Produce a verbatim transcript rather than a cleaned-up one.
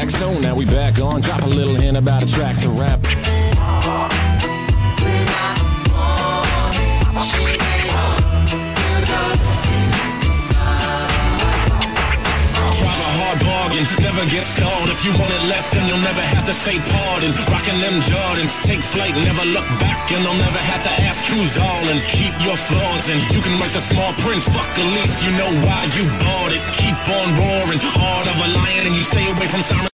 back, so now we back on. Drop a little hint about a track to rap. Never get stalled. If you want it less, then you'll never have to say pardon. Rockin' them Jordans, take flight, never look back, and I'll never have to ask who's all. And keep your flaws, and you can write the small print. Fuck, at least you know why you bought it. Keep on roaring, heart of a lion, and you stay away from sound.